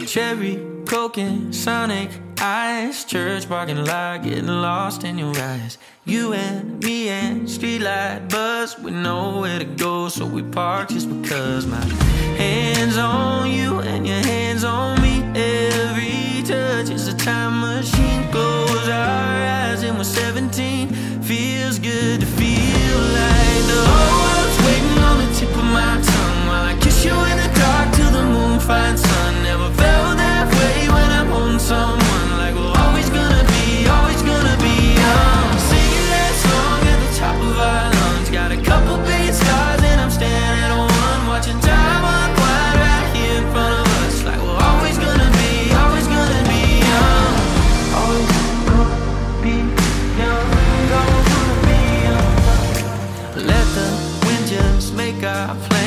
cherry, coke and Sonic ice. Church parking lot, getting lost in your eyes. You and me and streetlight buzz, we know where to go, so we park just because. My hands on you and your hands on me. Every touch is a time machine. Close our eyes and we're 17. Feels good to feel like the whole world's waiting on the tip of my tongue, while I kiss you in the dark till the moon finds sun. Never felt that way when I'm holding someone, like we're always gonna be young. Singing that song at the top of our lungs. Got a couple billion stars and I'm standing at one, watching time unwind right here in front of us, like we're always gonna be young. Always gonna be young. Always gonna be young. Let the wind just make our plans.